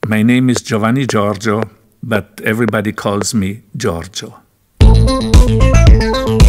My name is Giorgio, but everybody calls me Giorgio.